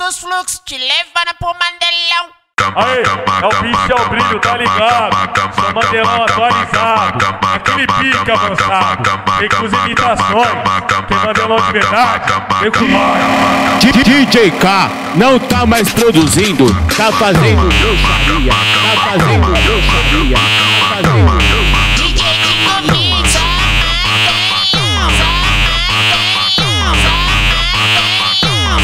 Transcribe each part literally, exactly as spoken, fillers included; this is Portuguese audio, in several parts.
dos fluxos, te levando pro Mandelão. Aê, é o bicho, é o brilho, tá ligado? Sou Mandelão atualizado, aquele pique avançado, vem com as imitações, tem Mandelão de verdade, vem com nós. D J K não tá mais produzindo, tá fazendo bruxaria, tá fazendo bruxaria, tá fazendo bruxaria. D J de comigo, só Mandelão, só Mandelão, só Mandelão,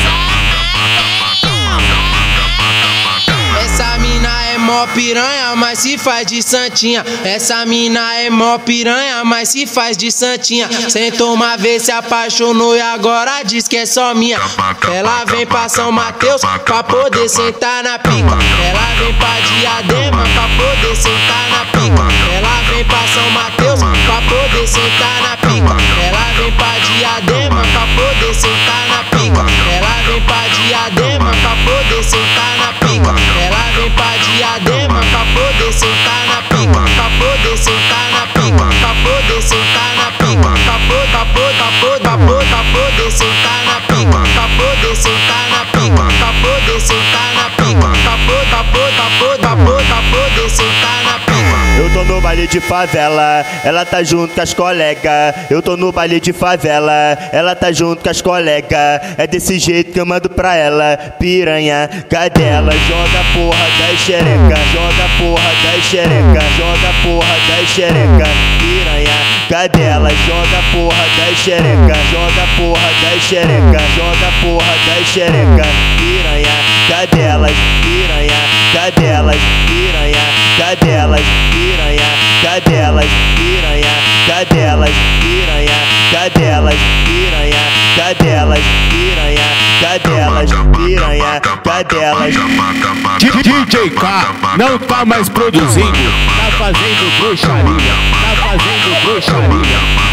só Mandelão. Essa mina é mó piranha, mas se faz de santinha. Essa mina é mó piranha, mas se faz de santinha. Sentou uma vez, se apaixonou e agora diz que é só minha. Ela vem pra São Mateus pra poder sentar na pica. Ela vem pra Diadema pra poder sentar na pica. Ela vem pra São Mateus pra poder sentar na pica. Ela vem pra Diadema pra poder sentar na pica. Ela vem pra Diadema pra poder sentar na pica. Ela vem pra Diadema pra poder sentar na pica. Pra poder sentar na pica. Pra poder sentar na pica. Pra poder, pra poder, pra poder, pra poder, pra poder sentar na pica. Pra poder sentar na pica. Pra poder sentar na pica. Pra poder, pra poder, pra poder, pra poder, pra poder sentar na pica. Eu tô no baile de favela, ela tá junto com as colegas. Eu tô no baile de favela, ela tá junto com as colegas. É desse jeito que eu mando pra ela. Piranha, cadela, joga porra da xereca. Joga porra da xereca, joga porra da xereca. Piranha, cadela, joga porra da xereca. Joga porra da xereca, joga porra da xereca. Piranha, cadelas, piranha, cadelas, piranha, cadelas, piranha, cadelas, piranha, cadelas, piranha, cadelas, piranha, cadelas, piranha, cadelas, piranha, cadelas. D J K não tá mais produzindo, tá fazendo bruxaria, tá fazendo bruxaria.